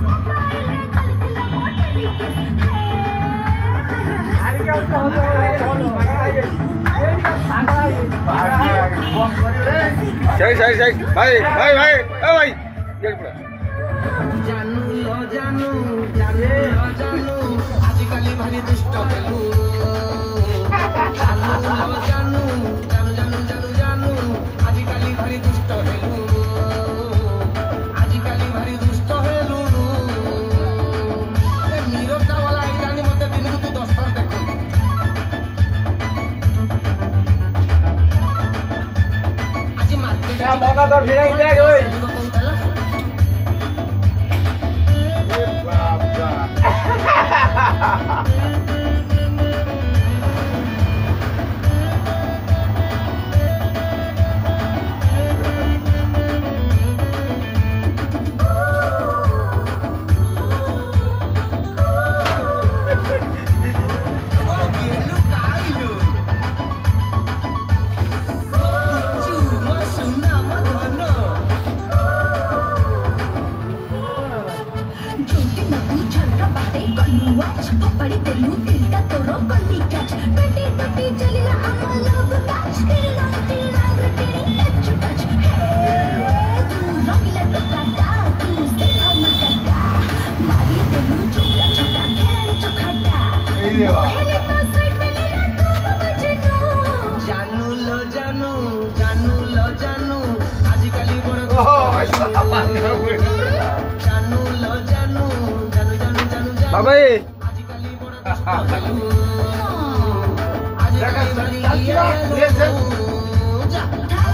सही भाई जानू लो जानू आजिकल भारी दुष्ट हेलु जानू आजिकल भारी दुष्ट हेलु नीरव वाला आइलानी मते दिन को तू 10 थर देख आज मार्केट का मौका तो भिड़ा ही जाए ओए बड़ी तेलू तिलका तोरो कल्ली कैच बेटी बेटी चलिला आमा लव कैच तेरा तेरी एच टच तू रंगीला टोकाटा तू से हम काटा मारी तेलू छोटा छोटा खेल चोखाटा पहले तो साइड में लेना तू बजनो जानू लो जानू आजिकल बड़ जानू बाबा आज